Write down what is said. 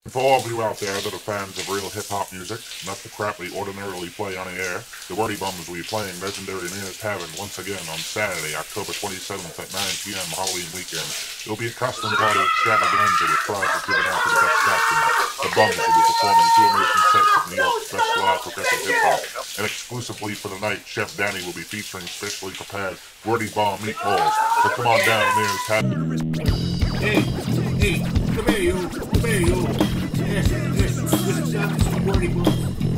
For all of you out there that are fans of real hip-hop music, not the crap we ordinarily play on the air, the Wordy Bums will be playing legendary Neirs Tavern once again on Saturday, October 27th at 9 p.m. Halloween weekend. It will be a custom party extravaganza with prizes given out to the best costume. The Bums will be performing two amazing sets of New York's best live progressive hip-hop, and exclusively for the night, Chef Danny will be featuring specially prepared Wordy Bomb meatballs. So come on down to Neirs Tavern. Hey, come here, yo. Come here, yo. Yes, this is Wordy Bums.